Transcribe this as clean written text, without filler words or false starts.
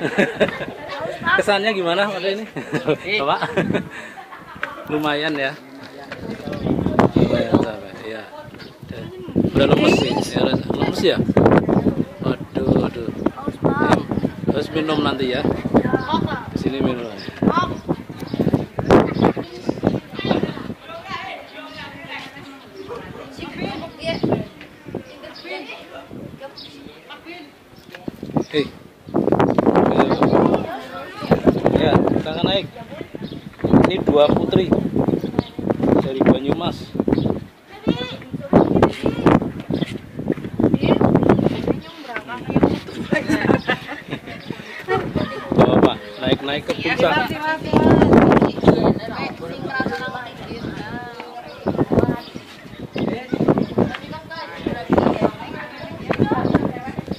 Kesannya gimana pada ini? Bapak? Lumayan ya. Lumayan sampai. Iya. Udah lemes sih. Ya, lemes ya? Waduh, aduh. Terus minum nanti ya. Di sini minum. Hei. Ya, kita akan naik. Ini 2 putri dari Banyumas. Bapak, naik-naik ke puncak.